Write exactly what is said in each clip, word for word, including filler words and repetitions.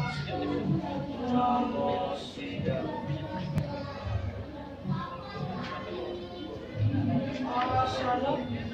Namo Siddha. Alasana.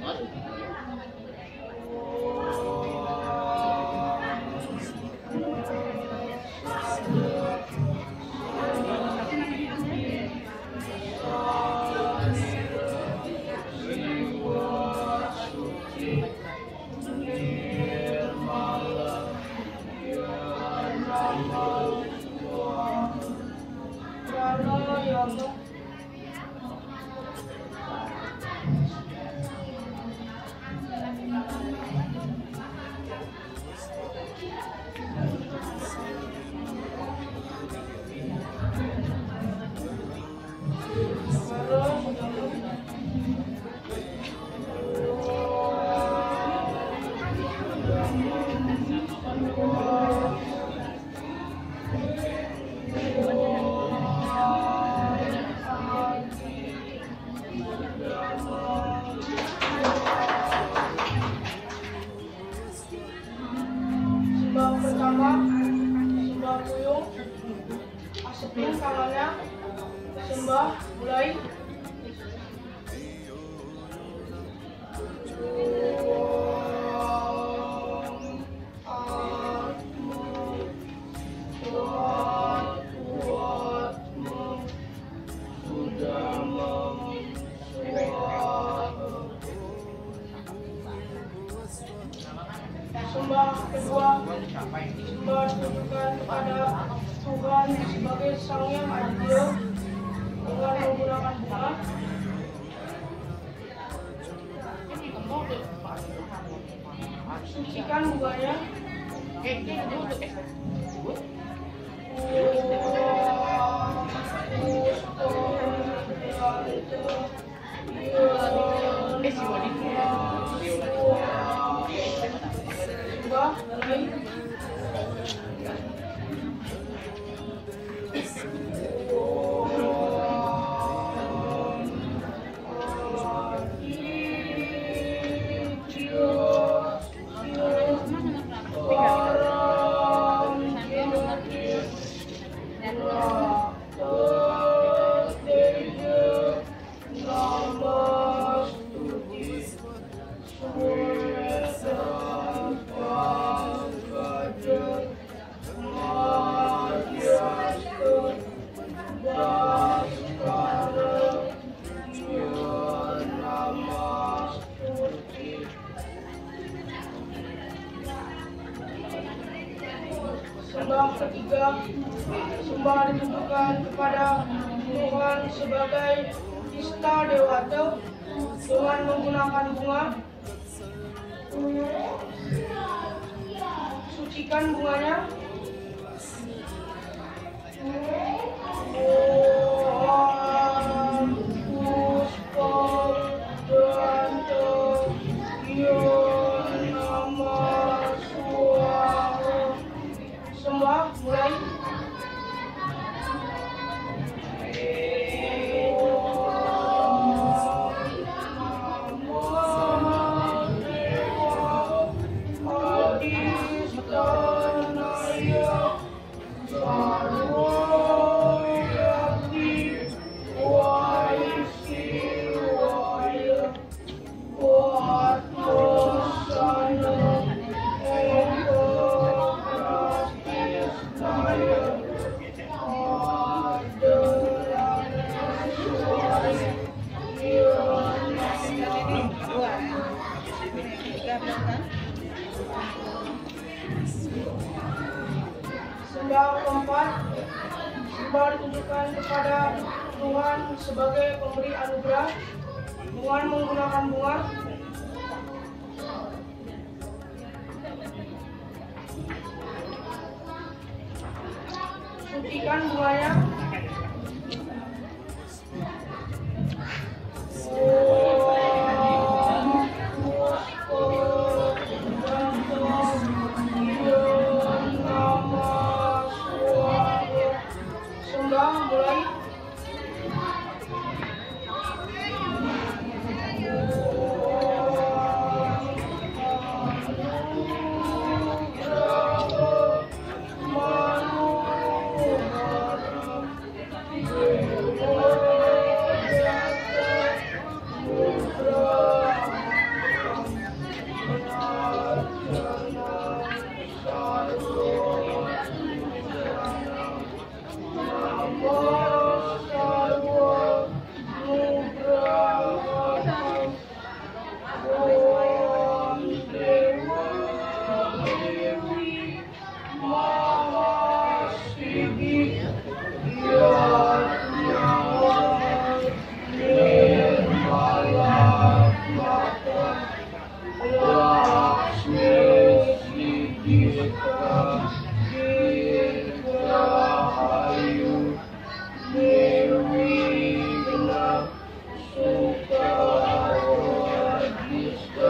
Sembah pertama, sembah puyung, asepin tangannya, sembah mulai. Sembah kedua, sembah ditujukan kepada Tuhan sebagai Sang Yang Adil dengan menggunakan bunga. Sucikan bunganya. Sembah mulai. Sembah ketiga, sembah ditujukan kepada Tuhan sebagai Ista Dewata dengan menggunakan bunga. Sucikan bunganya. Sembah mulai. Sembah keempat, sembah ditujukan kepada Tuhan sebagai pemberi anugerah dengan menggunakan bunga. Sucikan bunganya. Sembah mulai. Rahayu Nirwigna Sukawadista.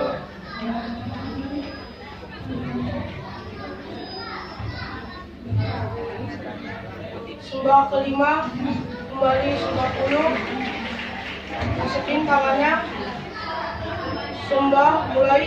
Sembah kelima kembali sembah puluh, masukin tangannya, sembah mulai.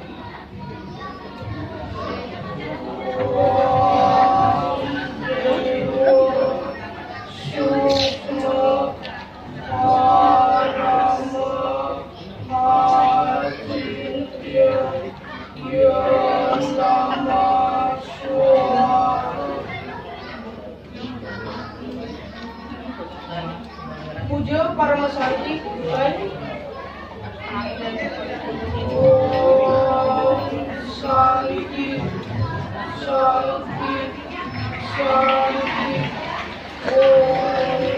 Puja para masyarakat, baik. Om Shanti, Shanti, Shanti. Om.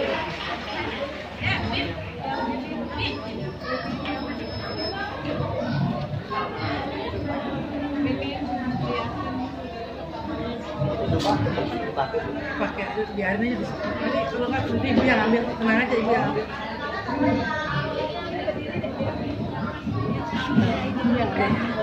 Pakai biarin aja di situ. Nanti kalau nggak nanti ibu yang ambil, tenang aja ibu yang ambil. Ibu yang ambil.